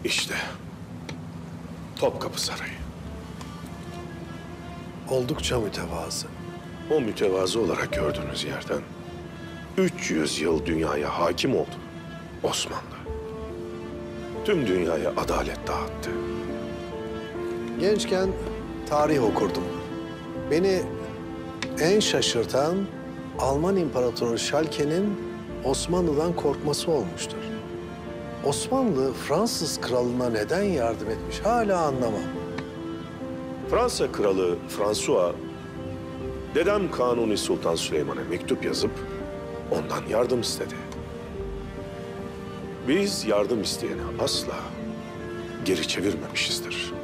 İşte Topkapı Sarayı. Oldukça mütevazı. O mütevazı olarak gördüğünüz yerden 300 yıl dünyaya hakim oldu Osmanlı. Tüm dünyaya adalet dağıttı. Gençken tarih okurdum. Beni en şaşırtan Alman İmparatoru Schalke'nin Osmanlı'dan korkması olmuştur. Osmanlı Fransız kralına neden yardım etmiş hala anlamam. Fransa kralı François, dedem Kanuni Sultan Süleyman'a mektup yazıp ondan yardım istedi. Biz yardım isteyeni asla geri çevirmemişizdir.